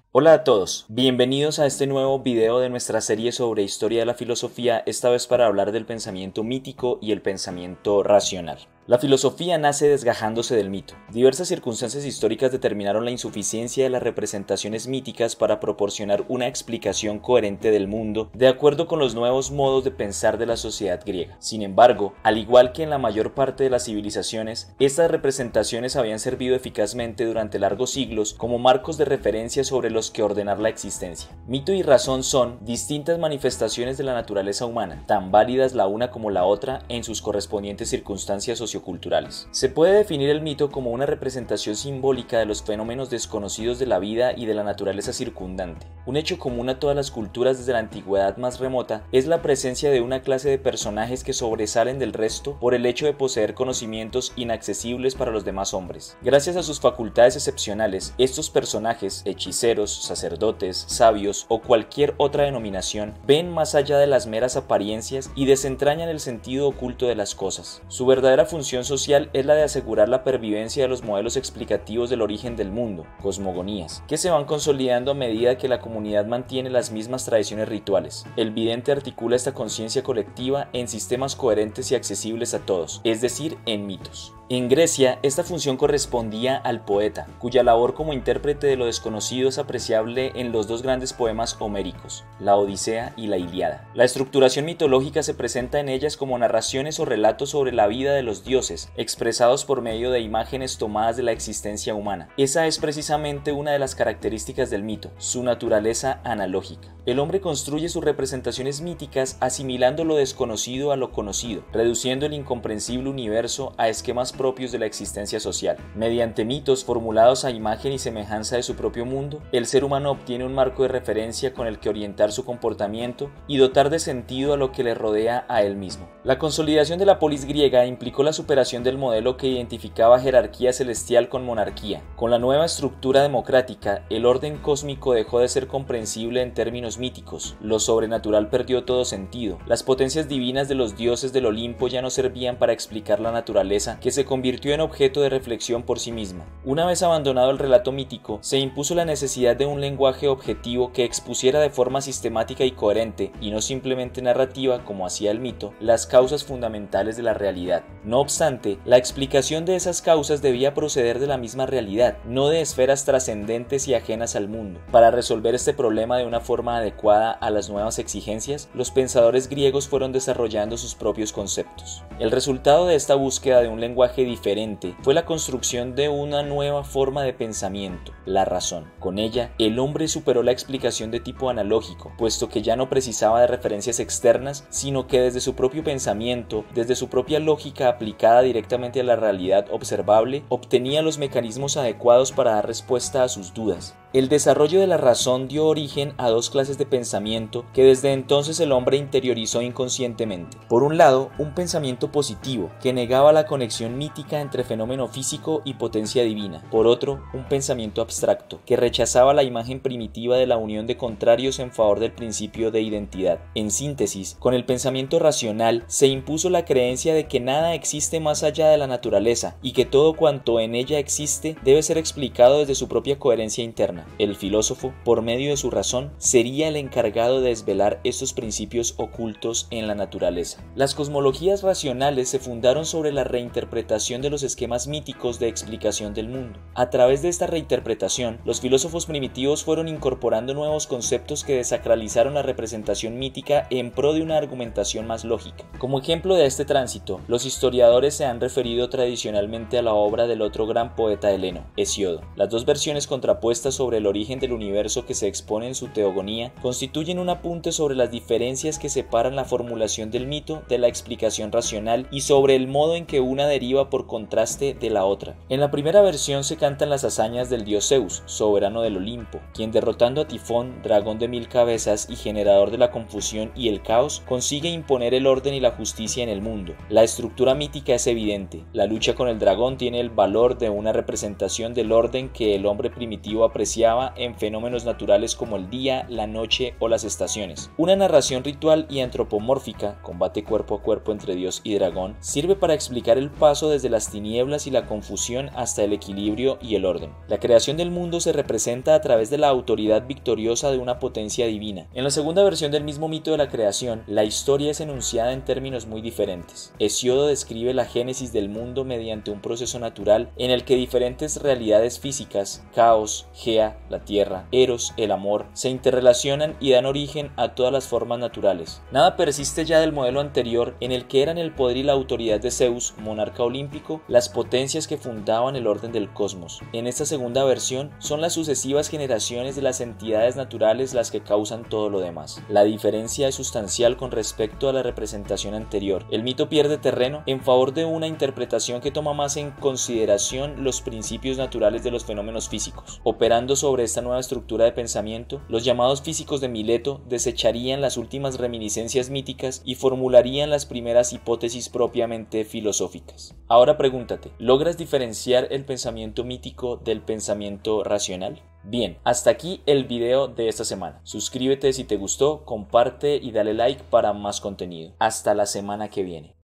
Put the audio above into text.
Hola a todos, bienvenidos a este nuevo video de nuestra serie sobre historia de la filosofía, esta vez para hablar del pensamiento mítico y el pensamiento racional. La filosofía nace desgajándose del mito. Diversas circunstancias históricas determinaron la insuficiencia de las representaciones míticas para proporcionar una explicación coherente del mundo de acuerdo con los nuevos modos de pensar de la sociedad griega. Sin embargo, al igual que en la mayor parte de las civilizaciones, estas representaciones habían servido eficazmente durante largos siglos como marcos de referencia sobre los que ordenar la existencia. Mito y razón son distintas manifestaciones de la naturaleza humana, tan válidas la una como la otra en sus correspondientes circunstancias socioculturales. Se puede definir el mito como una representación simbólica de los fenómenos desconocidos de la vida y de la naturaleza circundante. Un hecho común a todas las culturas desde la antigüedad más remota es la presencia de una clase de personajes que sobresalen del resto por el hecho de poseer conocimientos inaccesibles para los demás hombres. Gracias a sus facultades excepcionales, estos personajes, hechiceros, sacerdotes, sabios o cualquier otra denominación, ven más allá de las meras apariencias y desentrañan el sentido oculto de las cosas. Su verdadera función social es la de asegurar la pervivencia de los modelos explicativos del origen del mundo, cosmogonías, que se van consolidando a medida que la comunidad mantiene las mismas tradiciones rituales. El vidente articula esta conciencia colectiva en sistemas coherentes y accesibles a todos, es decir, en mitos. En Grecia, esta función correspondía al poeta, cuya labor como intérprete de lo desconocido es apreciable en los dos grandes poemas homéricos, la Odisea y la Ilíada. La estructuración mitológica se presenta en ellas como narraciones o relatos sobre la vida de los dioses, expresados por medio de imágenes tomadas de la existencia humana. Esa es precisamente una de las características del mito, su naturaleza analógica. El hombre construye sus representaciones míticas asimilando lo desconocido a lo conocido, reduciendo el incomprensible universo a esquemas propios de la existencia social. Mediante mitos formulados a imagen y semejanza de su propio mundo, el ser humano obtiene un marco de referencia con el que orientar su comportamiento y dotar de sentido a lo que le rodea a él mismo. La consolidación de la polis griega implicó la superación del modelo que identificaba jerarquía celestial con monarquía. Con la nueva estructura democrática, el orden cósmico dejó de ser comprensible en términos míticos, lo sobrenatural perdió todo sentido, las potencias divinas de los dioses del Olimpo ya no servían para explicar la naturaleza, que se convirtió en objeto de reflexión por sí misma. Una vez abandonado el relato mítico, se impuso la necesidad de un lenguaje objetivo que expusiera de forma sistemática y coherente, y no simplemente narrativa como hacía el mito, las causas fundamentales de la realidad. No obstante, la explicación de esas causas debía proceder de la misma realidad, no de esferas trascendentes y ajenas al mundo. Para resolver este problema de una forma adecuada a las nuevas exigencias, los pensadores griegos fueron desarrollando sus propios conceptos. El resultado de esta búsqueda de un lenguaje diferente fue la construcción de una nueva forma de pensamiento, la razón. Con ella, el hombre superó la explicación de tipo analógico, puesto que ya no precisaba de referencias externas, sino que desde su propio pensamiento, desde su propia lógica aplicada directamente a la realidad observable, obtenía los mecanismos adecuados para dar respuesta a sus dudas. El desarrollo de la razón dio origen a dos clases de pensamiento que desde entonces el hombre interiorizó inconscientemente. Por un lado, un pensamiento positivo, que negaba la conexión mítica entre fenómeno físico y potencia divina. Por otro, un pensamiento abstracto, que rechazaba la imagen primitiva de la unión de contrarios en favor del principio de identidad. En síntesis, con el pensamiento racional se impuso la creencia de que nada existe más allá de la naturaleza y que todo cuanto en ella existe debe ser explicado desde su propia coherencia interna. El filósofo, por medio de su razón, sería el encargado de desvelar estos principios ocultos en la naturaleza. Las cosmologías racionales se fundaron sobre la reinterpretación de los esquemas míticos de explicación del mundo. A través de esta reinterpretación, los filósofos primitivos fueron incorporando nuevos conceptos que desacralizaron la representación mítica en pro de una argumentación más lógica. Como ejemplo de este tránsito, los historiadores se han referido tradicionalmente a la obra del otro gran poeta heleno, Hesíodo. Las dos versiones contrapuestas sobre el origen del universo que se expone en su Teogonía constituyen un apunte sobre las diferencias que separan la formulación del mito de la explicación racional y sobre el modo en que una deriva por contraste de la otra. En la primera versión se cantan las hazañas del dios Zeus, soberano del Olimpo, quien derrotando a Tifón, dragón de 1000 cabezas y generador de la confusión y el caos, consigue imponer el orden y la justicia en el mundo. La estructura mítica es evidente. La lucha con el dragón tiene el valor de una representación del orden que el hombre primitivo apreciaba diferenciaba en fenómenos naturales como el día, la noche o las estaciones. Una narración ritual y antropomórfica, combate cuerpo a cuerpo entre Dios y dragón, sirve para explicar el paso desde las tinieblas y la confusión hasta el equilibrio y el orden. La creación del mundo se representa a través de la autoridad victoriosa de una potencia divina. En la segunda versión del mismo mito de la creación, la historia es enunciada en términos muy diferentes. Hesíodo describe la génesis del mundo mediante un proceso natural en el que diferentes realidades físicas, caos, Gea, la tierra, Eros, el amor, se interrelacionan y dan origen a todas las formas naturales. Nada persiste ya del modelo anterior en el que eran el poder y la autoridad de Zeus, monarca olímpico, las potencias que fundaban el orden del cosmos. En esta segunda versión son las sucesivas generaciones de las entidades naturales las que causan todo lo demás. La diferencia es sustancial con respecto a la representación anterior. El mito pierde terreno en favor de una interpretación que toma más en consideración los principios naturales de los fenómenos físicos. Operando sobre esta nueva estructura de pensamiento, los llamados físicos de Mileto desecharían las últimas reminiscencias míticas y formularían las primeras hipótesis propiamente filosóficas. Ahora pregúntate, ¿logras diferenciar el pensamiento mítico del pensamiento racional? Bien, hasta aquí el video de esta semana. Suscríbete si te gustó, comparte y dale like para más contenido. Hasta la semana que viene.